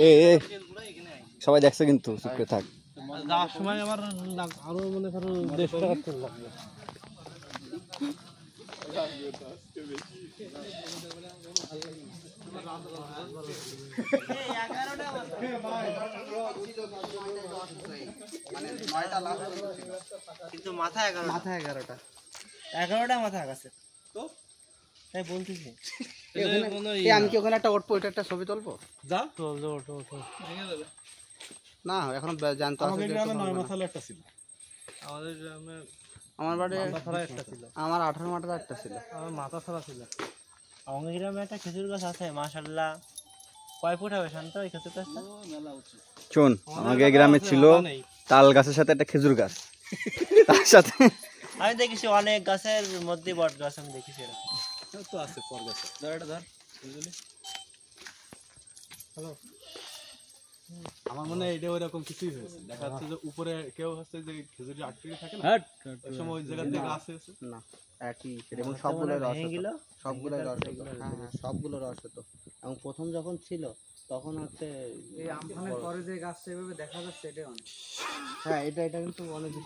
এ সবাই দেখছে কিন্তু চুপ করে থাক। যাওয়ার সময় আবার আরো মনে করো 150 টাকা তেল লাগবে। কিন্তু মাথা 11টা মাথা আছে তো তাই বলতেছি। আমি কি ওখানে একটা উঠবো, এটা একটা ছবি তুলবো? যা চল ওঠো ভেঙে যাবে না এখন জানতো আমাদের গ্রামে 9 মাথালে একটা ছিল। আমাদের গ্রামে আমার বাড়ি মাথা ছাড়া একটা ছিল। আমার 18 মাথা একটা ছিল। আমার মাথা ছাড়া ছিল। আমাদের গ্রামে একটা খেজুর গাছ আছে মাশাআল্লাহ। কয় ফুট হবে শান্ত এই খেজুর গাছটা? মেলা উঁচু। শোন, আমাদের গ্রামে ছিল তাল গাছের সাথে একটা খেজুর গাছ, তার সাথে আমি দেখেছি অনেক গাছের মধ্যে বট গাছ আমি দেখেছি এরকম তো আছে পর গাছে। ধর এটা ধর বুঝলি। হ্যালো, আমার মনে হয় এটা ওইরকম কিছুই হয়েছে। দেখা যাচ্ছে যে উপরে কেউ হচ্ছে যে খেজুরি আটকে থাকে না, ওই সময় ওই জায়গা থেকে গাছ হয়েছে না একই এবং সবগুলো রস হতো, সবগুলো রস হতো। হ্যাঁ হ্যাঁ সবগুলো রস হতো। এবং প্রথম যখন ছিল তখন হচ্ছে এই আমফানের পরে যে গাছটা এভাবে দেখা যাচ্ছে এটা অনেক। হ্যাঁ এটা কিন্তু অনেক কিছু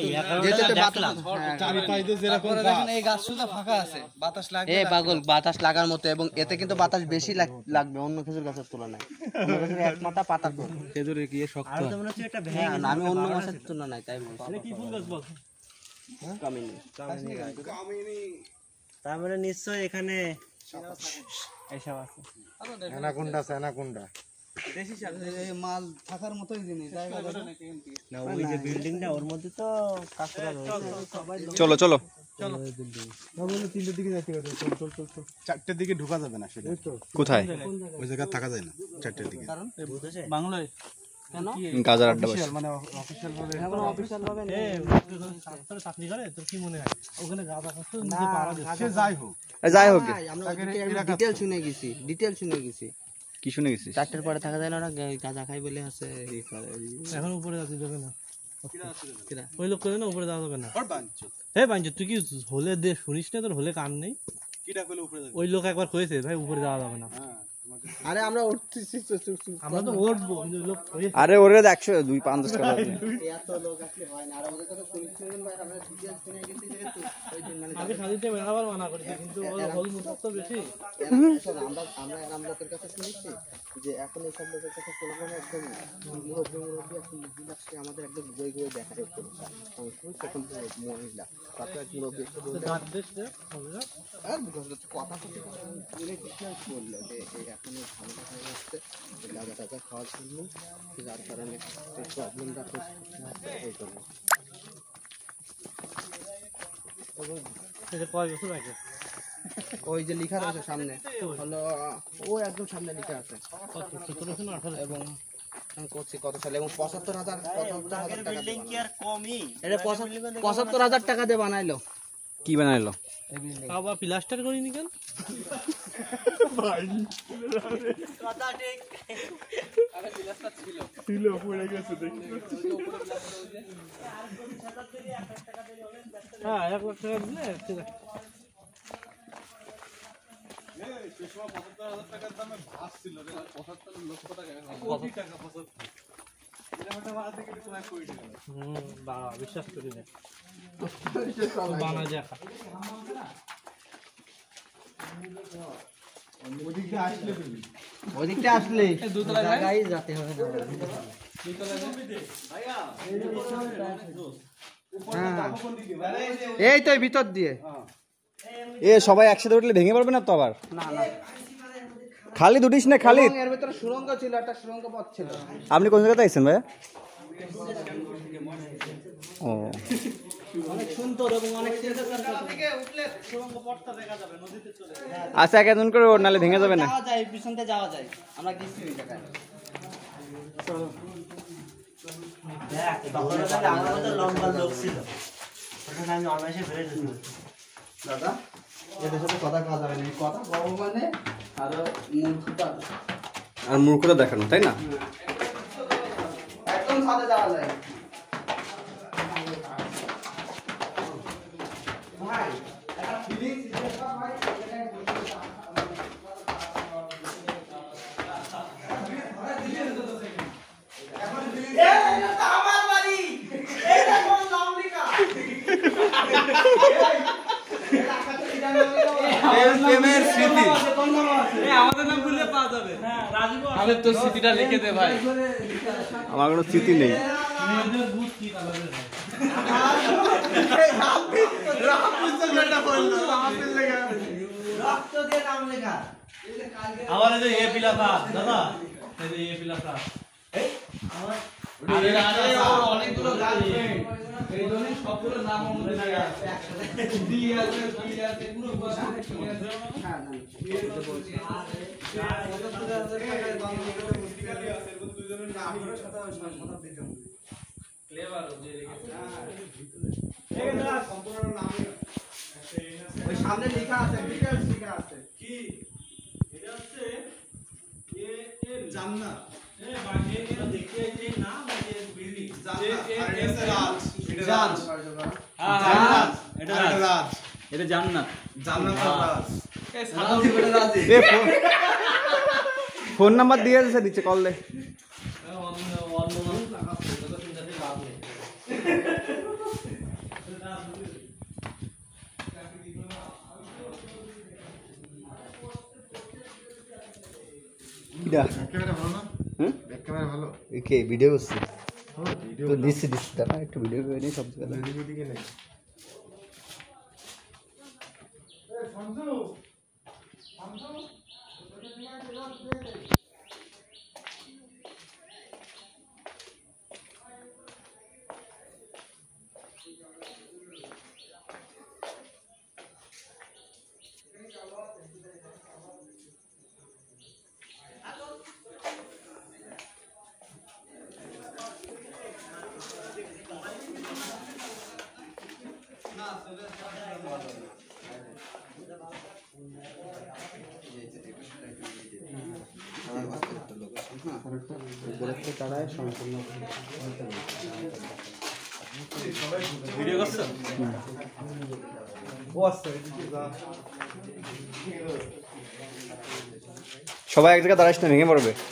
এই গাছ শুধু ফাঁকা আছে, বাতাস লাগবে। পাগল বাতাস লাগার মতো, এবং এতে কিন্তু বাতাস বেশি লাগবে অন্য খেজুর গাছের তুলনায়। অন্য খেজুর এক মাথা পাতা কম, খেজুরে কি শক্ত। আর তো মনে হচ্ছে এটা ভেঙে গেছে। আমি অন্য গাছের তুলনায় তাই বলছি। এটা কি ফুল গাছ বল? কামিনী। তার মানে নিশ্চয় এখানে এইসব আছে। অ্যানাকোন্ডা দেশি শাক, এই মাল থাকার মতোই জিনিস। না ওই যে বিল্ডিংটা ওর মধ্যে তো কাঁকড়া রয়েছে। চলো চলো তিনটের দিকে যাইতে হবে। চল 4টের দিকে ঢোকা যাবে না। সেটা কোথায়? ওই জায়গা থাকা যায় না 4টের দিকে। কারণ বাংলায় কেন গাজার আড্ডা বসে মানে অফিশিয়াল ভাবে এখন অফিশিয়াল ভাবে তোর চাকরি করে তোর কি মনে হয় ওখানে গাঁদা খাচ্ছে নিজে পাড়া দিচ্ছে। যাই হোক যাই হোক, আমরা ডিটেইল শুনে গেছি। কি শুনে গেছিস? 4টের পরে থাকা যায় না, ওরা গাঁজা খাই বলে আছে। এখন উপরে যাতে যাবে না, ওই লোক করে না উপরে যাওয়া যাবে না। হ্যাঁ বাঞ্চ তুই কি হলে দে শুনিস না? তোর হলে কান নেই। ওই লোক একবার কয়েছে ভাই উপরে যাওয়া যাবে না। আরে আমরা উঠতেছি, আমরা তো উঠবো, কিন্তু লোক আরে ওরে 100-250 টাকা এত লোক আসলে হয় না। আর ওদের কথা শুনছেন ভাই, আমরা ডিটেইল শুনে গেছি যেহেতু ওই দিন মানে আগে সাজিতে মেলাবার মানা করেছে, কিন্তু হল মুঠা তো বেশি। আমরা তোর কাছে শুনেছি যে এখন এইসব লোকের কাছে কোনো একদম মুরব্বী এখন মহিলাকে আমাদের একদম বই দেখা যাচ্ছে। এখন মহিলা তারপর এক মুরব্বী কথা বললো যে এখন ঝামেলা হয়ে যাচ্ছে, গাঁজা টাজা খাওয়ার জন্য, যার কারণে প্রবলেমটা এই জন্য। কয় বছর আগে ওই যে লেখা রয়েছে সামনে হলো, ও একদম সামনে লেখা আছে 17 না 18 এবং আমি করছি কত সালে, এবং 75,000 টাকা বিল্ডিং কি আর কমই? এটা 75,000 টাকা দিয়ে বানাইলো। কি বানাইলো? আবার প্লাস্টার করিনি কেন? কথা ঠিক। আরে প্লাস্টার ছিল পড়ে গেছে দেখি। হ্যাঁ 1 লাখ টাকা দিলে ঠিক আছে। বিশ্বাস করি না বানা যায়। ওদিকটা আসলে জায়গায় যেতে হবে না। এই তো ভিতর দিয়ে সবাই একসাথে উঠলে ভেঙে পড়বে না তো আবার? না না খালি দুটিস না খালি। এর ভিতরে সুড়ঙ্গ ছিল, একটা সুড়ঙ্গ পথ ছিল। আপনি কোন জায়গাতে আছেন ভাইয়া? ও অনেক সুন্দর এবং অনেক থেকে উঠলে সুড়ঙ্গ পথটা দেখা যাবে, নদীতে চলে যাবে। আচ্ছা একজন করে ওর নালে ভেঙে যাবে না। যাওয়া যায়, পিছনতে যাওয়া যায়, আমরা গেছি ওই জায়গায়। দেখ তখন আমাদের লম্বা লোক ছিল, তখন আমি অনায়াসে বেড়ে যেতাম। দাদা এদের সাথে কথা কওয়া যাবে না, কথা বড় মানে আর মূর্খতা দেখানো, তাই না? একদম সাথে যাওয়া যায়। ভাই একটা ফিলিংস ভাই আমাদের নাম খুললে পাওয়া যাবে। আমাদের তো স্মৃতিটা লিখে দে ভাই। আমার কোনো স্মৃতি নেই। মেয়েদের বুট কি কালারের হয়? রক্ত দিয়ে নাম লেখা আমার এই যে এ পিলাতা দাদা, এই যে এ পিলাতা অনেকগুলো গার্লফ্রেন্ড এই জন্য সবগুলো নাম আমাদের জায়গা আছে একসাথে ডি আছে বি আছে পুরো বসা হ্যাঁ ওই সামনে লেখা আছে ডিটেইলস লেখা আছে কি এটা হচ্ছে এ জান্নাত ফোন নাম্বার দিয়ে আছে নিচে কল দে। ভিডিও করছি তো দিচ্ছি দাদা একটু ভিডিও করে নিই সব জায়গায়। ভিডিও করছো? সবাই এক জায়গায় দাঁড়াইস না, ভেঙে পড়বে।